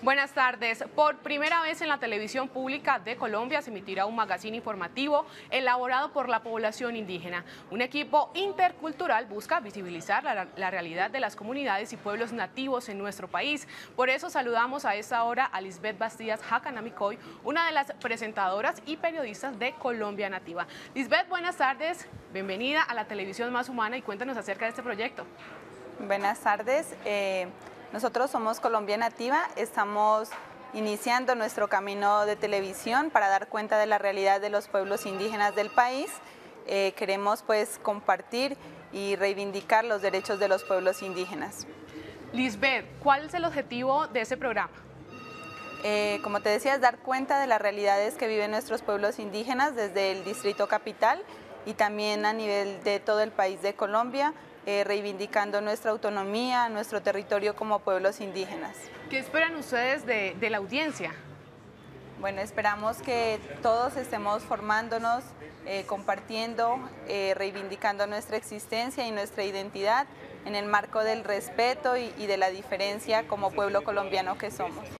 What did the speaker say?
Buenas tardes. Por primera vez en la televisión pública de Colombia se emitirá un magazine informativo elaborado por la población indígena. Un equipo intercultural busca visibilizar la realidad de las comunidades y pueblos nativos en nuestro país. Por eso saludamos a esta hora a Lisbeth Bastidas Hacanamicoy, una de las presentadoras y periodistas de Colombia Nativa. Lisbeth, buenas tardes. Bienvenida a la televisión más humana y cuéntanos acerca de este proyecto. Buenas tardes. Nosotros somos Colombia Nativa, estamos iniciando nuestro camino de televisión para dar cuenta de la realidad de los pueblos indígenas del país. Queremos compartir y reivindicar los derechos de los pueblos indígenas. Lisbeth, ¿cuál es el objetivo de este programa? Como te decía, es dar cuenta de las realidades que viven nuestros pueblos indígenas desde el Distrito Capital y también a nivel de todo el país de Colombia, reivindicando nuestra autonomía, nuestro territorio como pueblos indígenas. ¿Qué esperan ustedes de la audiencia? Bueno, esperamos que todos estemos formándonos, compartiendo, reivindicando nuestra existencia y nuestra identidad en el marco del respeto y de la diferencia como pueblo colombiano que somos.